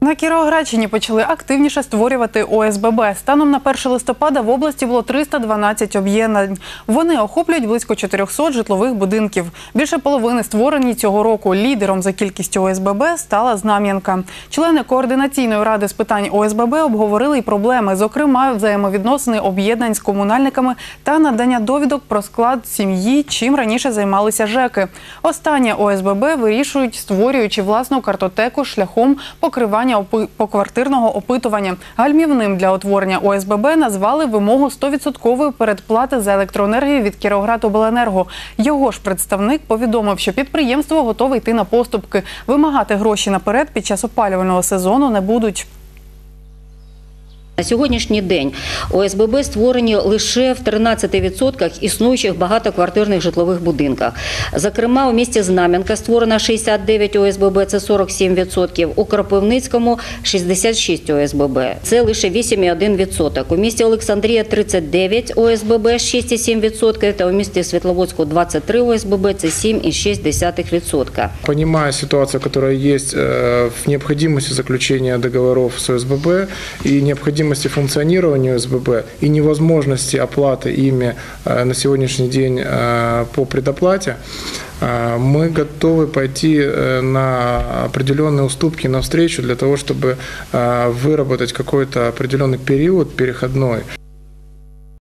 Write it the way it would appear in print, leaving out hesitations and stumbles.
На Кіровоградщині почали активніше створювати ОСББ. Станом на 1 листопада в області було 312 об'єднань. Вони охоплюють близько 400 житлових будинків. Більше половини створені цього року. Лідером за кількістю ОСББ стала Знам'янка. Члени координаційної ради з питань ОСББ обговорили й проблеми, зокрема взаємовідносини об'єднань з комунальниками та надання довідок про склад сім'ї, чим раніше займалися ЖЕКи. Останнє ОСББ вирішують, створюючи власну картотеку шляхом покривання поквартирного опитування. Гальмівним для утворення ОСББ назвали вимогу 100% передплати за електроенергію від Кіровоградобленерго. Його ж представник повідомив, що підприємство готове йти на поступки. Вимагати гроші наперед під час опалювального сезону не будуть. На сьогоднішній день ОСББ створені лише в 13% існуючих багатоквартирних житлових будинках. Зокрема, у місті Знам'янка створено 69 ОСББ, це 47%, у Кропивницькому – 66 ОСББ, це лише 8,1%. У місті Олександрія – 39 ОСББ, 6,7%, та у місті Світловодську – 23 ОСББ, це 7,6%. Понимая ситуацию, которая есть в необходимости заключения договоров с ОСББ и необходимости функционирования ОСББ и невозможности оплаты ими на сегодняшний день по предоплате, мы готовы пойти на определенные уступки навстречу для того, чтобы выработать какой-то определенный период переходной.